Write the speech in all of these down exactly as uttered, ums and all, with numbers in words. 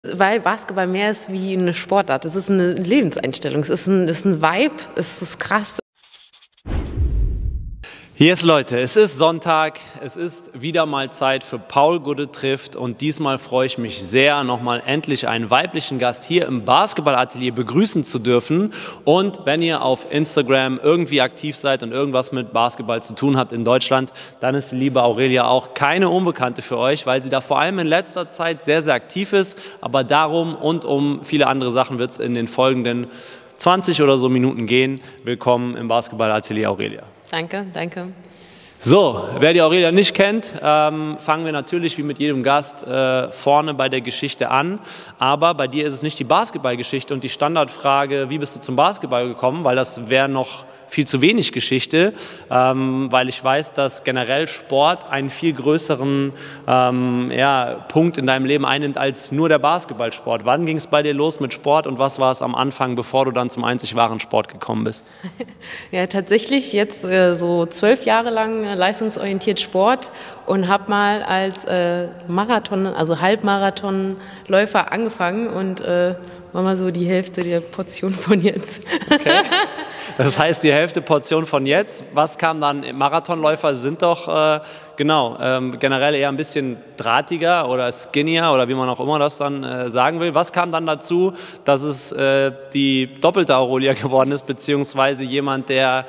Weil Basketball mehr ist wie eine Sportart. Es ist eine Lebenseinstellung, es ist ein, es ist ein Vibe, es ist krass. Yes, Leute, es ist Sonntag, es ist wieder mal Zeit für Paul Gudde trifft und diesmal freue ich mich sehr, nochmal endlich einen weiblichen Gast hier im Basketballatelier begrüßen zu dürfen. Und wenn ihr auf Instagram irgendwie aktiv seid und irgendwas mit Basketball zu tun habt in Deutschland, dann ist die liebe Aurelia auch keine Unbekannte für euch, weil sie da vor allem in letzter Zeit sehr, sehr aktiv ist. Aber darum und um viele andere Sachen wird es in den folgenden zwanzig oder so Minuten gehen. Willkommen im Basketballatelier, Aurelia. Danke, danke. So, wer die Aurelia nicht kennt, ähm, fangen wir natürlich wie mit jedem Gast äh, vorne bei der Geschichte an. Aber bei dir ist es nicht die Basketballgeschichte und die Standardfrage, wie bist du zum Basketball gekommen, weil das wäre noch viel zu wenig Geschichte, ähm, weil ich weiß, dass generell Sport einen viel größeren ähm, ja, Punkt in deinem Leben einnimmt als nur der Basketballsport. Wann ging es bei dir los mit Sport und was war es am Anfang, bevor du dann zum einzig wahren Sport gekommen bist? Ja, tatsächlich jetzt äh, so zwölf Jahre lang äh, leistungsorientiert Sport und habe mal als äh, Marathon, also Halbmarathonläufer angefangen und äh, war mal so die Hälfte der Portion von jetzt. Okay. Das heißt, die Hälfte Portion von jetzt. Was kam dann? Marathonläufer sind doch äh, genau ähm, generell eher ein bisschen drahtiger oder skinnier oder wie man auch immer das dann äh, sagen will. Was kam dann dazu, dass es äh, die doppelte Aurelia geworden ist, beziehungsweise jemand, der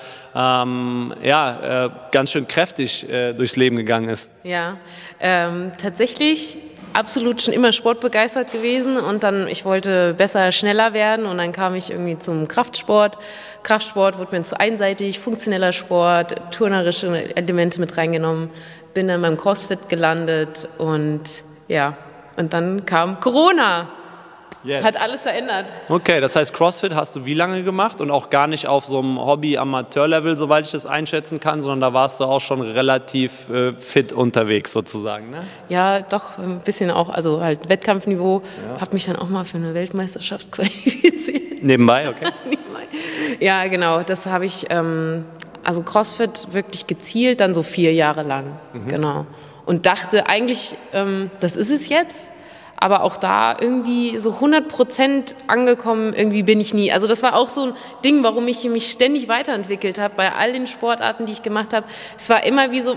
ähm, ja, äh, ganz schön kräftig äh, durchs Leben gegangen ist? Ja, ähm, tatsächlich absolut schon immer sportbegeistert gewesen und dann, ich wollte besser, schneller werden und dann kam ich irgendwie zum Kraftsport. Kraftsport wurde mir zu einseitig, funktioneller Sport, turnerische Elemente mit reingenommen, bin dann beim CrossFit gelandet und ja, und dann kam Corona. Yes. Hat alles verändert. Okay, das heißt, CrossFit hast du wie lange gemacht und auch gar nicht auf so einem Hobby-Amateur-Level, soweit ich das einschätzen kann, sondern da warst du auch schon relativ äh, fit unterwegs sozusagen, ne? Ja, doch, ein bisschen auch, also halt Wettkampfniveau. Ja. Habe mich dann auch mal für eine Weltmeisterschaft qualifiziert. Nebenbei, okay. Nebenbei. Ja, genau, das habe ich, ähm, also CrossFit wirklich gezielt, dann so vier Jahre lang, mhm. Genau. Und dachte eigentlich, ähm, das ist es jetzt. Aber auch da irgendwie so hundert Prozent angekommen irgendwie bin ich nie. Also das war auch so ein Ding, warum ich mich ständig weiterentwickelt habe bei all den Sportarten, die ich gemacht habe. Es war immer wie so,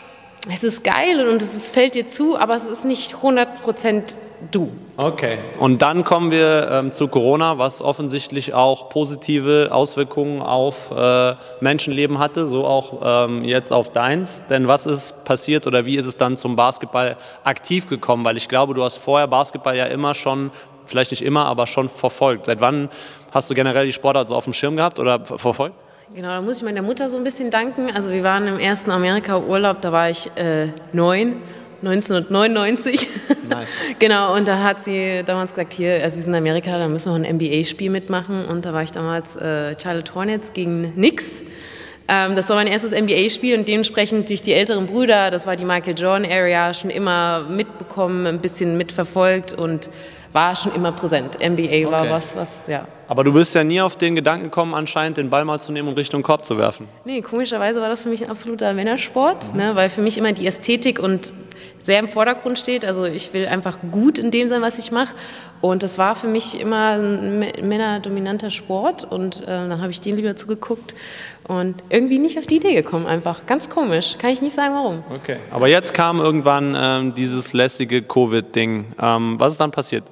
es ist geil und es ist, fällt dir zu, aber es ist nicht hundert Prozent du. Okay, und dann kommen wir ähm, zu Corona, was offensichtlich auch positive Auswirkungen auf äh, Menschenleben hatte, so auch ähm, jetzt auf deins. Denn was ist passiert oder wie ist es dann zum Basketball aktiv gekommen? Weil ich glaube, du hast vorher Basketball ja immer schon, vielleicht nicht immer, aber schon verfolgt. Seit wann hast du generell die Sportart so auf dem Schirm gehabt oder verfolgt? Genau, da muss ich meiner Mutter so ein bisschen danken. Also wir waren im ersten Amerika-Urlaub, da war ich äh, neun. neunzehnhundertneunundneunzig. Nice. Genau, und da hat sie damals gesagt, hier, also wir sind in Amerika, da müssen wir ein N B A-Spiel mitmachen. Und da war ich damals äh, Charlotte Hornets gegen Knicks. Ähm, das war mein erstes N B A-Spiel und dementsprechend durch die älteren Brüder, das war die Michael Jordan-Area, schon immer mitbekommen, ein bisschen mitverfolgt und war schon immer präsent. N B A war okay. was, was, ja. Aber du bist ja nie auf den Gedanken gekommen, anscheinend den Ball mal zu nehmen und Richtung Korb zu werfen. Nee, komischerweise war das für mich ein absoluter Männersport, mhm. ne, weil für mich immer die Ästhetik und sehr im Vordergrund steht. Also ich will einfach gut in dem sein, was ich mache. Und das war für mich immer ein männerdominanter Sport. Und äh, dann habe ich dem lieber zugeguckt und irgendwie nicht auf die Idee gekommen einfach. Ganz komisch, kann ich nicht sagen, warum. Okay, aber jetzt kam irgendwann ähm, dieses lästige Covid-Ding. Ähm, was ist dann passiert?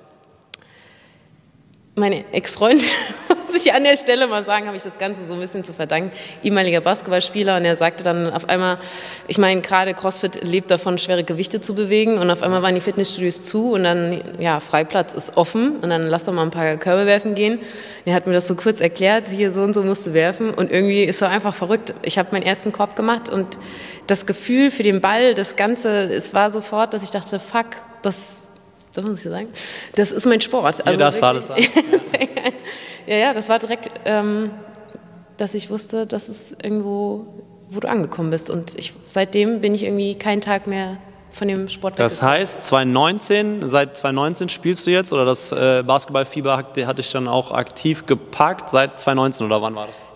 Meine Ex-Freund, muss ich an der Stelle mal sagen, habe ich das Ganze so ein bisschen zu verdanken, ehemaliger Basketballspieler, und er sagte dann auf einmal, ich meine, gerade CrossFit lebt davon, schwere Gewichte zu bewegen, und auf einmal waren die Fitnessstudios zu und dann, ja, Freiplatz ist offen und dann lass doch mal ein paar Körbe werfen gehen. Er hat mir das so kurz erklärt, hier so und so musst du werfen, und irgendwie ist so einfach verrückt. Ich habe meinen ersten Korb gemacht und das Gefühl für den Ball, das Ganze, es war sofort, dass ich dachte, fuck, das Das muss ich sagen. Das ist mein Sport. Also das alles sagen. ja, ja, das war direkt, ähm, dass ich wusste, das ist irgendwo, wo du angekommen bist. Und ich, seitdem bin ich irgendwie keinen Tag mehr von dem Sport weg. Das heißt, zwanzig neunzehn, seit zwanzig neunzehn spielst du jetzt, oder das äh, Basketballfieber hat, hat dich dann auch aktiv gepackt, seit zwanzig neunzehn, oder wann war das?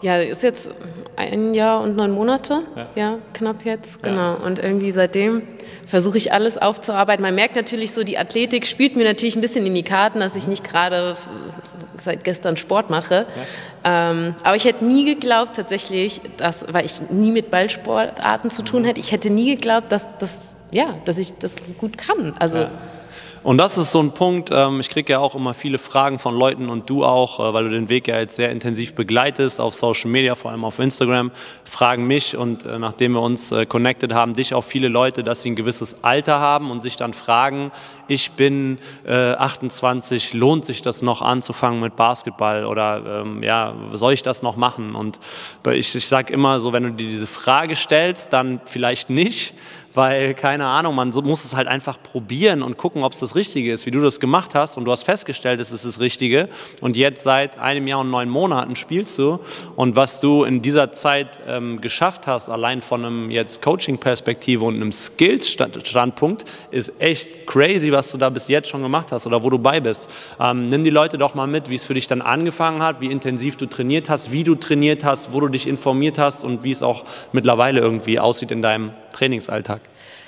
ja, ist jetzt ein Jahr und neun Monate, ja, ja knapp jetzt, genau. Ja. Und irgendwie seitdem versuche ich alles aufzuarbeiten. Man merkt natürlich so, die Athletik spielt mir natürlich ein bisschen in die Karten, dass ich nicht gerade seit gestern Sport mache. Ja. Ähm, aber ich hätte nie geglaubt tatsächlich, dass, weil ich nie mit Ballsportarten zu tun hätte, ich hätte nie geglaubt, dass, dass, ja, dass ich das gut kann. Also, ja. Und das ist so ein Punkt, ähm, ich kriege ja auch immer viele Fragen von Leuten und du auch, äh, weil du den Weg ja jetzt sehr intensiv begleitest auf Social Media, vor allem auf Instagram, fragen mich und äh, nachdem wir uns äh, connected haben, dich auch viele Leute, dass sie ein gewisses Alter haben und sich dann fragen, ich bin äh, achtundzwanzig, lohnt sich das noch anzufangen mit Basketball oder ähm, ja, soll ich das noch machen? Und ich, ich sage immer so, wenn du dir diese Frage stellst, dann vielleicht nicht, weil, keine Ahnung, man muss es halt einfach probieren und gucken, ob es das Richtige ist, wie du das gemacht hast und du hast festgestellt, es ist das Richtige und jetzt seit einem Jahr und neun Monaten spielst du und was du in dieser Zeit ähm, geschafft hast, allein von einem jetzt Coaching-Perspektive und einem Skills-Standpunkt, ist echt crazy, was du da bis jetzt schon gemacht hast oder wo du bei bist. Ähm, nimm die Leute doch mal mit, wie es für dich dann angefangen hat, wie intensiv du trainiert hast, wie du trainiert hast, wo du dich informiert hast und wie es auch mittlerweile irgendwie aussieht in deinem Trainingsalltag.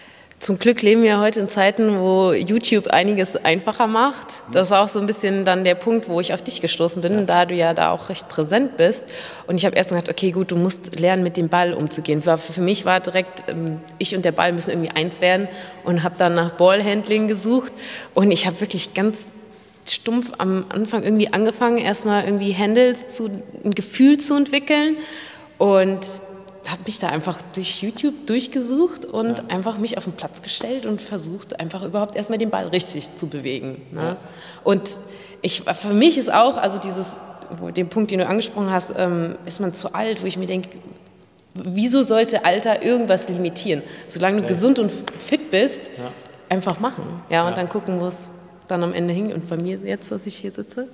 Zum Glück leben wir heute in Zeiten, wo YouTube einiges einfacher macht. Das war auch so ein bisschen dann der Punkt, wo ich auf dich gestoßen bin, ja. da du ja da auch recht präsent bist. Und ich habe erst gedacht, okay, gut, du musst lernen, mit dem Ball umzugehen. Für mich war direkt, ich und der Ball müssen irgendwie eins werden und habe dann nach Ballhandling gesucht. Und ich habe wirklich ganz stumpf am Anfang irgendwie angefangen, erstmal irgendwie Handles zu, ein Gefühl zu entwickeln. Und habe mich da einfach durch YouTube durchgesucht und ja. einfach mich auf den Platz gestellt und versucht, einfach überhaupt erstmal den Ball richtig zu bewegen. Ne? Ja. Und ich, für mich ist auch, also dieses, wo, den Punkt, den du angesprochen hast, ähm, ist man zu alt, wo ich mir denke, wieso sollte Alter irgendwas limitieren? Solange okay. du gesund und fit bist, ja. einfach machen. Ja, und ja. dann gucken, wo es dann am Ende hing. Und bei mir jetzt, dass ich hier sitze.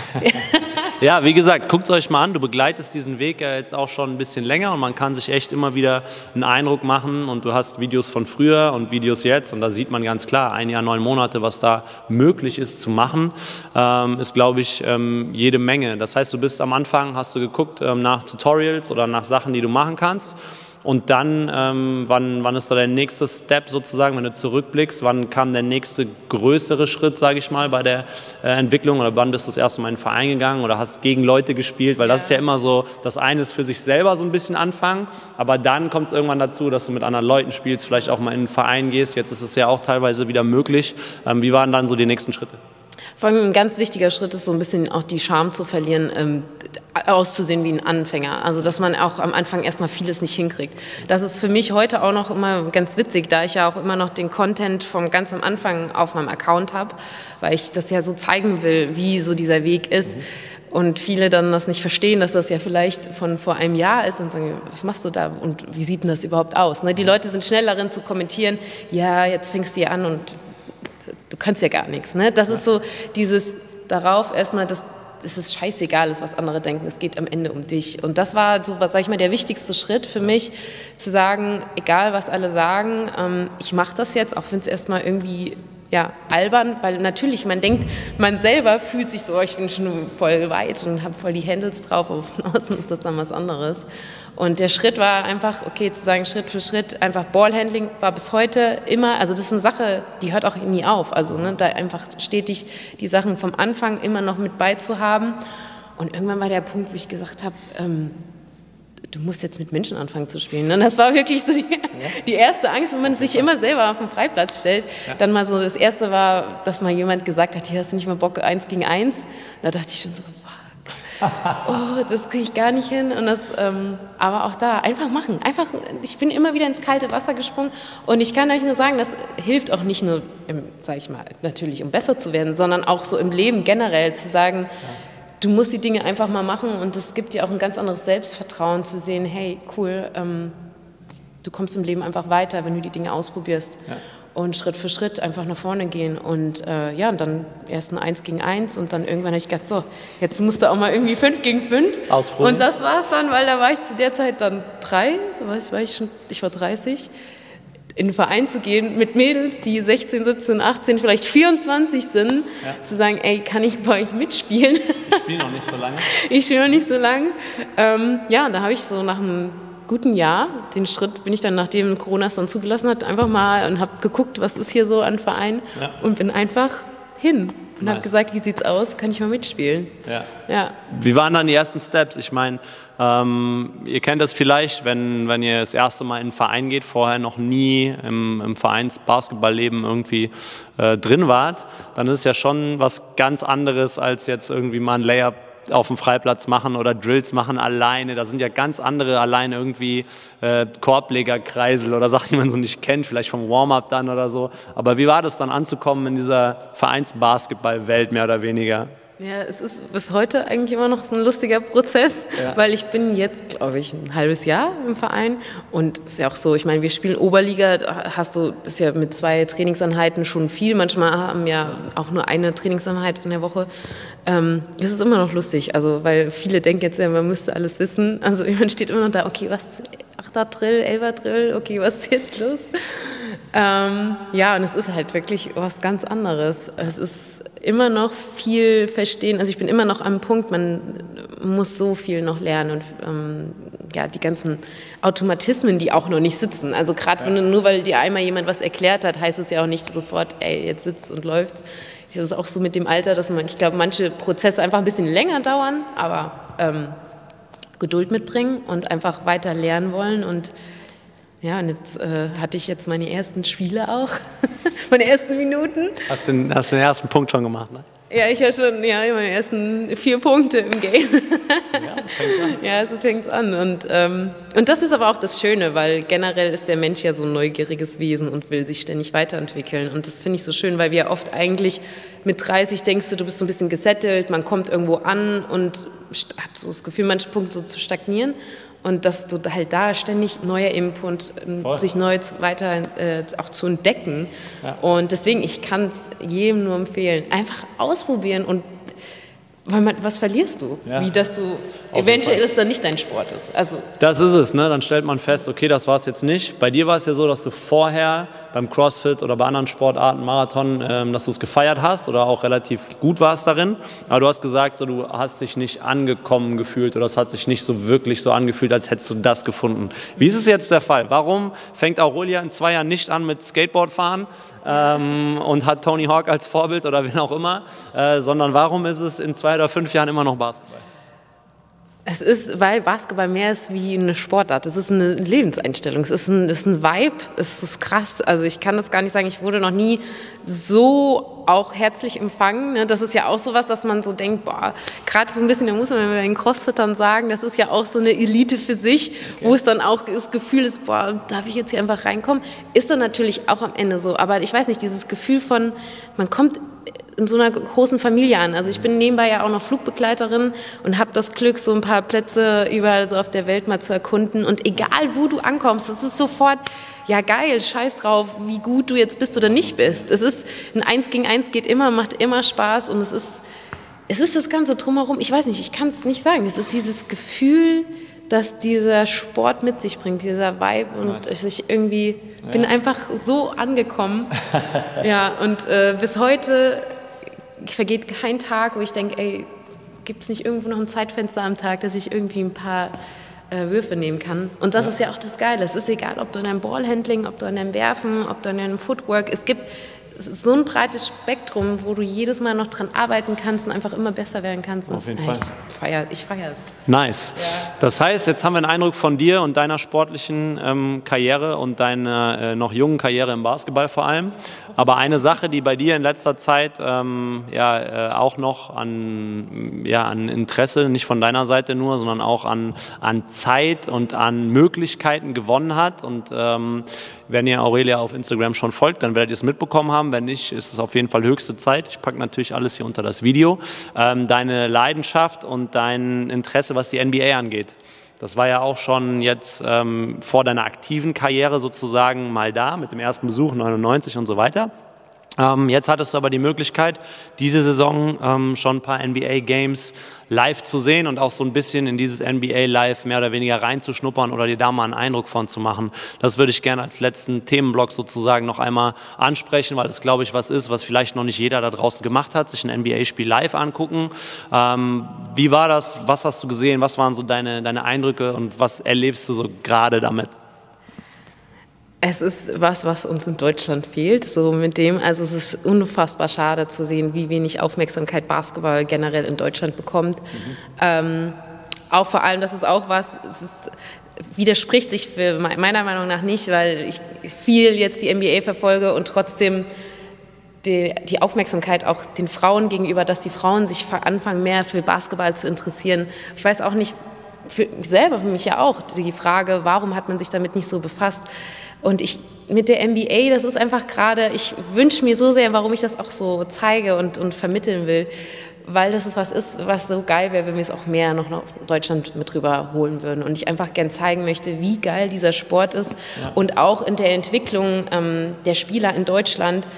Ja, wie gesagt, guckt es euch mal an. Du begleitest diesen Weg ja jetzt auch schon ein bisschen länger und man kann sich echt immer wieder einen Eindruck machen und du hast Videos von früher und Videos jetzt und da sieht man ganz klar, ein Jahr, neun Monate, was da möglich ist zu machen, ähm, ist, glaube ich, ähm, jede Menge. Das heißt, du bist am Anfang, hast du geguckt ähm, nach Tutorials oder nach Sachen, die du machen kannst. Und dann, ähm, wann, wann ist da der nächste Step sozusagen, wenn du zurückblickst, wann kam der nächste größere Schritt, sage ich mal, bei der äh, Entwicklung oder wann bist du das erste Mal in den Verein gegangen oder hast gegen Leute gespielt, weil ja. das ist ja immer so, das eine ist für sich selber so ein bisschen anfangen, aber dann kommt es irgendwann dazu, dass du mit anderen Leuten spielst, vielleicht auch mal in einen Verein gehst, jetzt ist es ja auch teilweise wieder möglich. Ähm, wie waren dann so die nächsten Schritte? Vor allem ein ganz wichtiger Schritt ist so ein bisschen auch die Scham zu verlieren, ähm, auszusehen wie ein Anfänger. Also dass man auch am Anfang erstmal vieles nicht hinkriegt. Das ist für mich heute auch noch immer ganz witzig, da ich ja auch immer noch den Content vom ganz am Anfang auf meinem Account habe, weil ich das ja so zeigen will, wie so dieser Weg ist. Mhm. Und viele dann das nicht verstehen, dass das ja vielleicht von vor einem Jahr ist und sagen, was machst du da und wie sieht denn das überhaupt aus? Ne? Die Leute sind schnell darin zu kommentieren, ja, jetzt fängst du hier an und du kannst ja gar nichts. Ne? Das ist so dieses darauf erstmal, dass es ist scheißegal ist, was andere denken, es geht am Ende um dich. Und das war so, was sag ich mal, der wichtigste Schritt für mich, zu sagen, egal was alle sagen, ähm, ich mache das jetzt, auch wenn es erstmal irgendwie ja, albern, weil natürlich, man denkt, man selber fühlt sich so, ich bin schon voll weit und habe voll die Handles drauf, aber von außen ist das dann was anderes. Und der Schritt war einfach, okay, zu sagen, Schritt für Schritt, einfach Ballhandling war bis heute immer, also das ist eine Sache, die hört auch nie auf, also ne, da einfach stetig die Sachen vom Anfang immer noch mit beizuhaben. Und irgendwann war der Punkt, wo ich gesagt habe, ähm, du musst jetzt mit Menschen anfangen zu spielen. Und das war wirklich so die, ja. die erste Angst, wenn man sich immer selber auf den Freiplatz stellt. Ja. Dann mal so, das erste war, dass mal jemand gesagt hat, hier hast du nicht mal Bock, eins gegen eins. Da dachte ich schon so, fuck, oh, das kriege ich gar nicht hin. Und das, ähm, aber auch da, einfach machen. Einfach, ich bin immer wieder ins kalte Wasser gesprungen. Und ich kann euch nur sagen, das hilft auch nicht nur, im, sag ich mal, natürlich, um besser zu werden, sondern auch so im Leben generell zu sagen, ja. Du musst die Dinge einfach mal machen und es gibt dir auch ein ganz anderes Selbstvertrauen zu sehen, hey, cool, ähm, du kommst im Leben einfach weiter, wenn du die Dinge ausprobierst ja. und Schritt für Schritt einfach nach vorne gehen und äh, ja, und dann erst ein Eins gegen Eins und dann irgendwann habe ich gedacht, so, jetzt musst du auch mal irgendwie Fünf gegen Fünf und das war es dann, weil da war ich zu der Zeit dann drei, so war ich, war ich, schon, ich war dreißig, in den Verein zu gehen mit Mädels, die sechzehn, siebzehn, achtzehn, vielleicht vierundzwanzig sind, ja. zu sagen, ey, kann ich bei euch mitspielen? spiele noch nicht so lange. Ich spiele noch nicht so lange. Ähm, ja, da habe ich so nach einem guten Jahr, den Schritt bin ich dann, nachdem Corona es dann zugelassen hat, einfach mal und habe geguckt, was ist hier so an Verein ja. und bin einfach hin. Und nice. habe gesagt, wie sieht's aus? Kann ich mal mitspielen? Ja. ja. Wie waren dann die ersten Steps? Ich meine, ähm, ihr kennt das vielleicht, wenn, wenn ihr das erste Mal in einen Verein geht, vorher noch nie im, im Vereins-Basketballleben irgendwie äh, drin wart, dann ist es ja schon was ganz anderes, als jetzt irgendwie mal ein Layup auf dem Freiplatz machen oder Drills machen alleine. Da sind ja ganz andere alleine irgendwie äh, Korblegerkreisel oder Sachen, die man so nicht kennt, vielleicht vom Warm-up dann oder so. Aber wie war das dann anzukommen in dieser Vereinsbasketball-Welt mehr oder weniger? Ja, es ist bis heute eigentlich immer noch ein lustiger Prozess, ja. weil ich bin jetzt, glaube ich, ein halbes Jahr im Verein und es ist ja auch so, ich meine, wir spielen Oberliga, da hast du, das ist ja mit zwei Trainingseinheiten schon viel, manchmal haben ja auch nur eine Trainingseinheit in der Woche. Ähm, es ist immer noch lustig, also weil viele denken jetzt ja, man müsste alles wissen, also man steht immer noch da, okay, was, achter Drill, elfer Drill, okay, was ist jetzt los? Ähm, ja, und es ist halt wirklich was ganz anderes. Es ist immer noch viel verstehen, also ich bin immer noch am Punkt, man muss so viel noch lernen und ähm, ja, die ganzen Automatismen, die auch noch nicht sitzen. Also gerade ja. nur weil dir einmal jemand was erklärt hat, heißt es ja auch nicht sofort, ey, jetzt sitzt und läuft's. Das ist auch so mit dem Alter, dass man, ich glaube, manche Prozesse einfach ein bisschen länger dauern, aber ähm, Geduld mitbringen und einfach weiter lernen wollen und ja, und jetzt äh, hatte ich jetzt meine ersten Spiele auch, meine ersten Minuten. Hast du den, hast du den ersten Punkt schon gemacht, ne? Ja, ich habe schon ja, meine ersten vier Punkte im Game. Ja, so fängt's an. Ja, so fängt's an. Und, ähm, und das ist aber auch das Schöne, weil generell ist der Mensch ja so ein neugieriges Wesen und will sich ständig weiterentwickeln. Und das finde ich so schön, weil wir oft eigentlich mit dreißig denkst du, du bist so ein bisschen gesettelt, man kommt irgendwo an und hat so das Gefühl, manche Punkte so zu stagnieren. Und dass du halt da ständig neuer Input, Voll. sich neu weiter äh, auch zu entdecken. Ja. Und deswegen, ich kann es jedem nur empfehlen, einfach ausprobieren und weil man, was verlierst du? Ja. Wie, dass du Auf eventuell es dann nicht dein Sport ist. Also das ist es, ne? Dann stellt man fest, okay, das war es jetzt nicht. Bei dir war es ja so, dass du vorher beim CrossFit oder bei anderen Sportarten, Marathon, ähm, dass du es gefeiert hast oder auch relativ gut warst darin. Aber du hast gesagt, so, du hast dich nicht angekommen gefühlt oder es hat sich nicht so wirklich so angefühlt, als hättest du das gefunden. Wie ist es jetzt der Fall? Warum fängt Aurelia in zwei Jahren nicht an mit Skateboardfahren ähm, und hat Tony Hawk als Vorbild oder wen auch immer, äh, sondern warum ist es in zwei oder fünf Jahren immer noch Basketball? Es ist, weil Basketball mehr ist wie eine Sportart. Es ist eine Lebenseinstellung. Es ist ein, es ist ein Vibe. Es ist krass. Also ich kann das gar nicht sagen. Ich wurde noch nie so auch herzlich empfangen. Das ist ja auch sowas, dass man so denkt, boah, gerade so ein bisschen, da muss man bei den Crossfittern sagen, das ist ja auch so eine Elite für sich, okay. wo es dann auch das Gefühl ist, boah, darf ich jetzt hier einfach reinkommen? Ist dann natürlich auch am Ende so. Aber ich weiß nicht, dieses Gefühl von, man kommt in so einer großen Familie an. Also ich bin nebenbei ja auch noch Flugbegleiterin und habe das Glück, so ein paar Plätze überall so auf der Welt mal zu erkunden. Und egal, wo du ankommst, es ist sofort, ja geil, scheiß drauf, wie gut du jetzt bist oder nicht bist. Es ist, ein Eins gegen Eins geht immer, macht immer Spaß und es ist, es ist das Ganze drumherum. Ich weiß nicht, ich kann es nicht sagen. Es ist dieses Gefühl, dass dieser Sport mit sich bringt, dieser Vibe und nice. ich irgendwie ja. bin einfach so angekommen. Ja, und äh, bis heute vergeht kein Tag, wo ich denke, ey, gibt es nicht irgendwo noch ein Zeitfenster am Tag, dass ich irgendwie ein paar äh, Würfe nehmen kann. Und das ja. ist ja auch das Geile. Es ist egal, ob du in deinem Ballhandling, ob du in deinem Werfen, ob du in deinem Footwork, es gibt so ein breites Spektrum, wo du jedes Mal noch dran arbeiten kannst und einfach immer besser werden kannst. Auf jeden ja, Fall. Ich feiere ich feier es. Nice. Ja. Das heißt, jetzt haben wir einen Eindruck von dir und deiner sportlichen ähm, Karriere und deiner äh, noch jungen Karriere im Basketball vor allem. Aber eine Sache, die bei dir in letzter Zeit ähm, ja, äh, auch noch an, ja, an Interesse, nicht von deiner Seite nur, sondern auch an, an Zeit und an Möglichkeiten gewonnen hat. Und ähm, wenn ihr Aurelia auf Instagram schon folgt, dann werdet ihr es mitbekommen haben. Wenn nicht, ist es auf jeden Fall höchste Zeit. Ich packe natürlich alles hier unter das Video. Ähm, deine Leidenschaft und dein Interesse, was die N B A angeht. Das war ja auch schon jetzt ähm, vor deiner aktiven Karriere sozusagen mal da, mit dem ersten Besuch neunundneunzig und so weiter. Ähm, jetzt hattest du aber die Möglichkeit, diese Saison ähm, schon ein paar N B A-Games live zu sehen und auch so ein bisschen in dieses N B A Live mehr oder weniger reinzuschnuppern oder dir da mal einen Eindruck von zu machen. Das würde ich gerne als letzten Themenblock sozusagen noch einmal ansprechen, weil das, glaube ich, was ist, was vielleicht noch nicht jeder da draußen gemacht hat, sich ein N B A-Spiel live angucken. Ähm, wie war das? Was hast du gesehen? Was waren so deine, deine Eindrücke und was erlebst du so gerade damit? Es ist was, was uns in Deutschland fehlt, so mit dem, also es ist unfassbar schade zu sehen, wie wenig Aufmerksamkeit Basketball generell in Deutschland bekommt. Mhm. Ähm, auch vor allem, das ist auch was, es ist, widerspricht sich für meiner Meinung nach nicht, weil ich viel jetzt die N B A verfolge und trotzdem die, die Aufmerksamkeit auch den Frauen gegenüber, dass die Frauen sich anfangen, mehr für Basketball zu interessieren. Ich weiß auch nicht, für mich selber, für mich ja auch, die Frage, warum hat man sich damit nicht so befasst? Und ich mit der N B A, das ist einfach gerade, ich wünsche mir so sehr, warum ich das auch so zeige und, und vermitteln will, weil das ist was ist, was so geil wäre, wenn wir es auch mehr noch nach Deutschland mit rüber holen würden. Und ich einfach gern zeigen möchte, wie geil dieser Sport ist ja. Und auch in der Entwicklung ähm, der Spieler in Deutschland,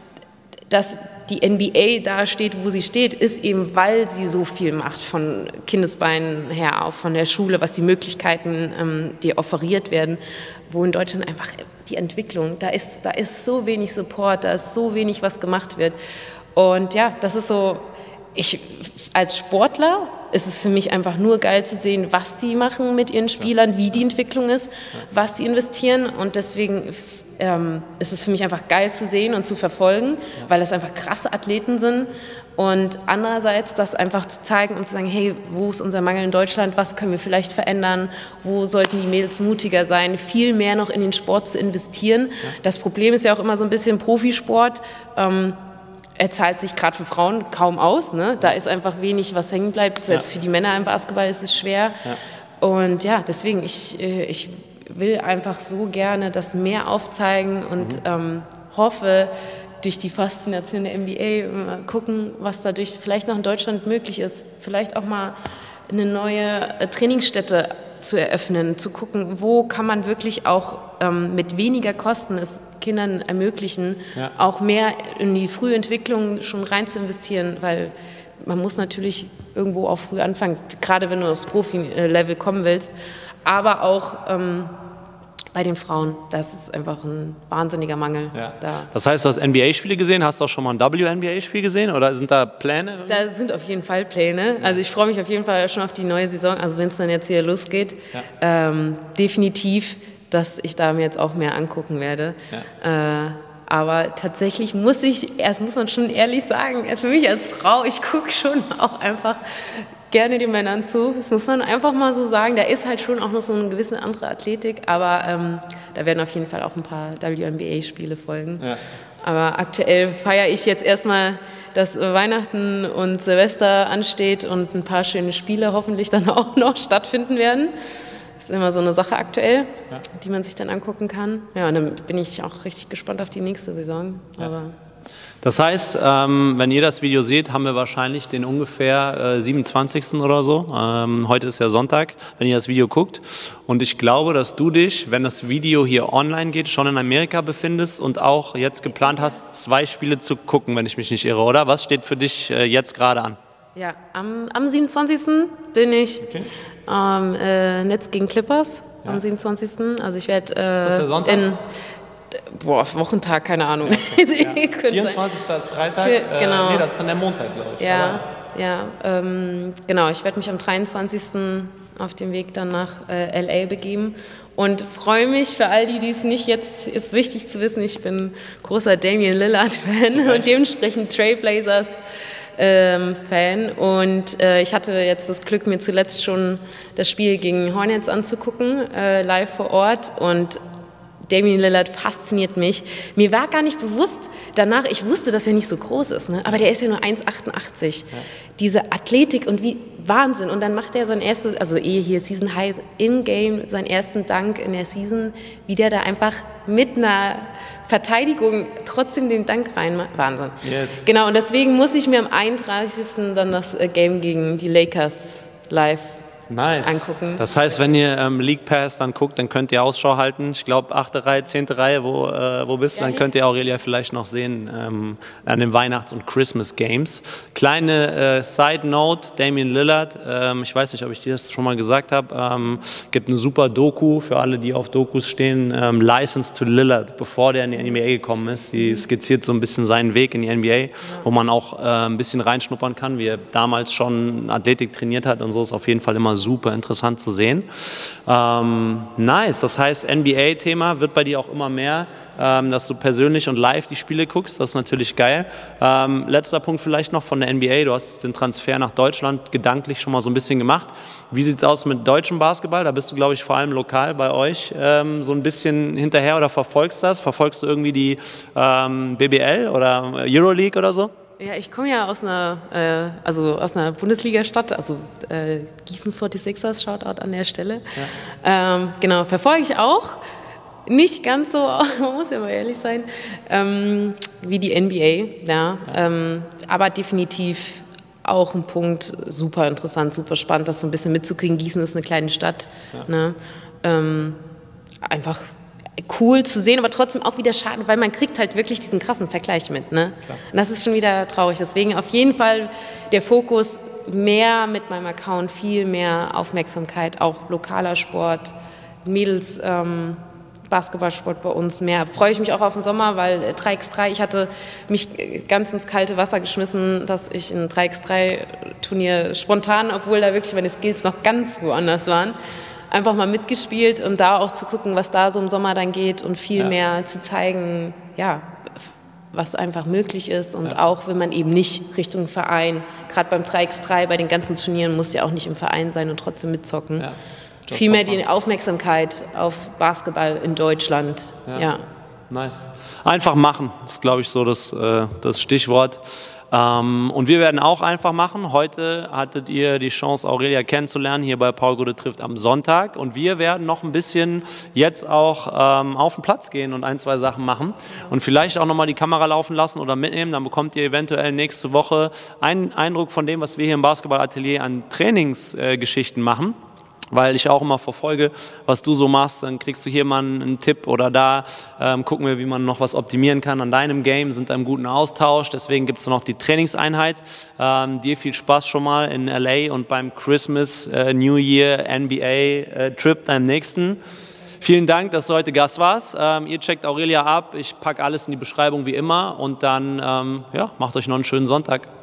dass die N B A da steht, wo sie steht, ist eben, weil sie so viel macht, von Kindesbeinen her, auch von der Schule, was die Möglichkeiten, ähm, die offeriert werden, wo in Deutschland einfach die Entwicklung, da ist, da ist so wenig Support, da ist so wenig, was gemacht wird. Und ja, das ist so, ich als Sportler ist es für mich einfach nur geil zu sehen, was die machen mit ihren Spielern, wie die Entwicklung ist, was die investieren und deswegen ähm, ist es für mich einfach geil zu sehen und zu verfolgen, weil das einfach krasse Athleten sind und andererseits das einfach zu zeigen und zu sagen, hey, wo ist unser Mangel in Deutschland, was können wir vielleicht verändern, wo sollten die Mädels mutiger sein, viel mehr noch in den Sport zu investieren. Das Problem ist ja auch immer so ein bisschen Profisport, ähm, er zahlt sich gerade für Frauen kaum aus, ne? Da ist einfach wenig, was hängen bleibt, selbst ja. Für die Männer im Basketball ist es schwer ja. Und ja, deswegen, ich, ich will einfach so gerne das mehr aufzeigen und mhm. ähm, hoffe, durch die Faszination der N B A gucken, was dadurch vielleicht noch in Deutschland möglich ist. Vielleicht auch mal eine neue Trainingsstätte zu eröffnen, zu gucken, wo kann man wirklich auch ähm, mit weniger Kosten es Kindern ermöglichen, ja. auch mehr in die frühe Entwicklung schon rein zu investieren, weil man muss natürlich irgendwo auch früh anfangen, gerade wenn du aufs Profi-Level kommen willst, aber auch ähm, bei den Frauen, das ist einfach ein wahnsinniger Mangel. Ja. Da. Das heißt, du hast N B A-Spiele gesehen, hast du auch schon mal ein W N B A-Spiel gesehen oder sind da Pläne? Da sind auf jeden Fall Pläne. Also ich freue mich auf jeden Fall schon auf die neue Saison, also wenn es dann jetzt hier losgeht. Ja. Ähm, definitiv, dass ich da mir jetzt auch mehr angucken werde. Ja. Äh, aber tatsächlich muss ich, erst muss man schon ehrlich sagen, für mich als Frau, ich gucke schon auch einfach gerne den Männern zu. Das muss man einfach mal so sagen. Da ist halt schon auch noch so eine gewisse andere Athletik, aber ähm, da werden auf jeden Fall auch ein paar W N B A-Spiele folgen. Ja. Aber aktuell feiere ich jetzt erstmal, dass Weihnachten und Silvester ansteht und ein paar schöne Spiele hoffentlich dann auch noch stattfinden werden. Das ist immer so eine Sache aktuell, ja. die man sich dann angucken kann. Ja, und dann bin ich auch richtig gespannt auf die nächste Saison. Ja. Aber das heißt, ähm, wenn ihr das Video seht, haben wir wahrscheinlich den ungefähr äh, siebenundzwanzigsten oder so. Ähm, heute ist ja Sonntag, wenn ihr das Video guckt. Und ich glaube, dass du dich, wenn das Video hier online geht, schon in Amerika befindest und auch jetzt geplant hast, zwei Spiele zu gucken, wenn ich mich nicht irre, oder? Was steht für dich äh, jetzt gerade an? Ja, am, am siebenundzwanzigsten bin ich okay. ähm, äh, Netz gegen Clippers, ja. am siebenundzwanzigsten Also ich werde äh, ist das der Sonntag? In, Boah, Wochentag, keine Ahnung. Ja, okay. ja. vierundzwanzigsten ist Freitag, Für, genau. äh, nee, das ist dann der Montag, glaube ich. Ja, ja ähm, genau, ich werde mich am dreiundzwanzigsten auf dem Weg dann nach äh, L A begeben und freue mich, für all die, die es nicht jetzt, ist wichtig zu wissen, ich bin großer Damian Lillard-Fan und dementsprechend Trailblazers Ähm, Fan und äh, ich hatte jetzt das Glück, mir zuletzt schon das Spiel gegen Hornets anzugucken, äh, live vor Ort und Damian Lillard fasziniert mich. Mir war gar nicht bewusst danach, ich wusste, dass er nicht so groß ist, ne? Aber der ist ja nur eins Komma achtundachtzig. Ja. Diese Athletik und wie Wahnsinn. Und dann macht er sein erstes, also eh hier Season High in-game, seinen ersten Dank in der Season, wie der da einfach mit einer Verteidigung trotzdem den Dank rein macht. Wahnsinn. Yes. Genau, und deswegen muss ich mir am einunddreißigsten dann das Game gegen die Lakers live nice. angucken. Das heißt, wenn ihr ähm, League Pass dann guckt, dann könnt ihr Ausschau halten. Ich glaube, achte Reihe, zehnte Reihe, wo, äh, wo bist du? Ja, dann könnt ihr Aurelia vielleicht noch sehen ähm, an den Weihnachts- und Christmas Games. Kleine äh, Side Note, Damian Lillard, ähm, ich weiß nicht, ob ich dir das schon mal gesagt habe, ähm, gibt eine super Doku für alle, die auf Dokus stehen, ähm, License to Lillard, bevor der in die N B A gekommen ist. Die skizziert so ein bisschen seinen Weg in die N B A, ja. wo man auch äh, ein bisschen reinschnuppern kann, wie er damals schon Athletik trainiert hat und so, ist auf jeden Fall immer super interessant zu sehen. Ähm, nice, das heißt, N B A-Thema wird bei dir auch immer mehr, ähm, dass du persönlich und live die Spiele guckst, das ist natürlich geil. Ähm, letzter Punkt vielleicht noch von der N B A, du hast den Transfer nach Deutschland gedanklich schon mal so ein bisschen gemacht. Wie sieht es aus mit deutschem Basketball? Da bist du, glaube ich, vor allem lokal bei euch ähm, so ein bisschen hinterher oder verfolgst das? Verfolgst du irgendwie die ähm, B B L oder Euroleague oder so? Ja, ich komme ja aus einer, äh, also aus einer Bundesliga-Stadt, also äh, Gießen forty-sixers, Shoutout an der Stelle. Ja. Ähm, genau, verfolge ich auch. Nicht ganz so, man muss ja mal ehrlich sein, ähm, wie die N B A, ja. ja. Ähm, aber definitiv auch ein Punkt, super interessant, super spannend, das so ein bisschen mitzukriegen. Gießen ist eine kleine Stadt, ja. ne? ähm, einfach cool zu sehen, aber trotzdem auch wieder schade, weil man kriegt halt wirklich diesen krassen Vergleich mit. Ne? Und das ist schon wieder traurig. Deswegen auf jeden Fall der Fokus mehr mit meinem Account, viel mehr Aufmerksamkeit, auch lokaler Sport, Mädels, ähm, Basketballsport bei uns mehr. Freue ich mich auch auf den Sommer, weil drei gegen drei, ich hatte mich ganz ins kalte Wasser geschmissen, dass ich ein drei gegen drei Turnier spontan, obwohl da wirklich meine Skills noch ganz woanders waren, einfach mal mitgespielt und da auch zu gucken, was da so im Sommer dann geht und viel ja. mehr zu zeigen, ja, was einfach möglich ist und ja. auch wenn man eben nicht Richtung Verein, gerade beim drei gegen drei, bei den ganzen Turnieren muss ja auch nicht im Verein sein und trotzdem mitzocken. Ja. Viel mehr die Aufmerksamkeit auf Basketball in Deutschland. Ja. ja. Nice. Einfach machen, ist glaube ich so das, äh, das Stichwort. Ähm, und wir werden auch einfach machen. Heute hattet ihr die Chance, Aurelia kennenzulernen, hier bei Paul Gude trifft am Sonntag. Und wir werden noch ein bisschen jetzt auch ähm, auf den Platz gehen und ein, zwei Sachen machen. Und vielleicht auch nochmal die Kamera laufen lassen oder mitnehmen. Dann bekommt ihr eventuell nächste Woche einen Eindruck von dem, was wir hier im Basketballatelier an Trainingsgeschichten äh, machen. Weil ich auch immer verfolge, was du so machst, dann kriegst du hier mal einen Tipp oder da ähm, gucken wir, wie man noch was optimieren kann an deinem Game, sind im guten Austausch, deswegen gibt es noch die Trainingseinheit. Ähm, dir viel Spaß schon mal in L A und beim Christmas, äh, New Year, N B A äh, Trip deinem nächsten. Vielen Dank, dass du heute Gast warst. Ähm, ihr checkt Aurelia ab, ich packe alles in die Beschreibung wie immer und dann ähm, ja, macht euch noch einen schönen Sonntag.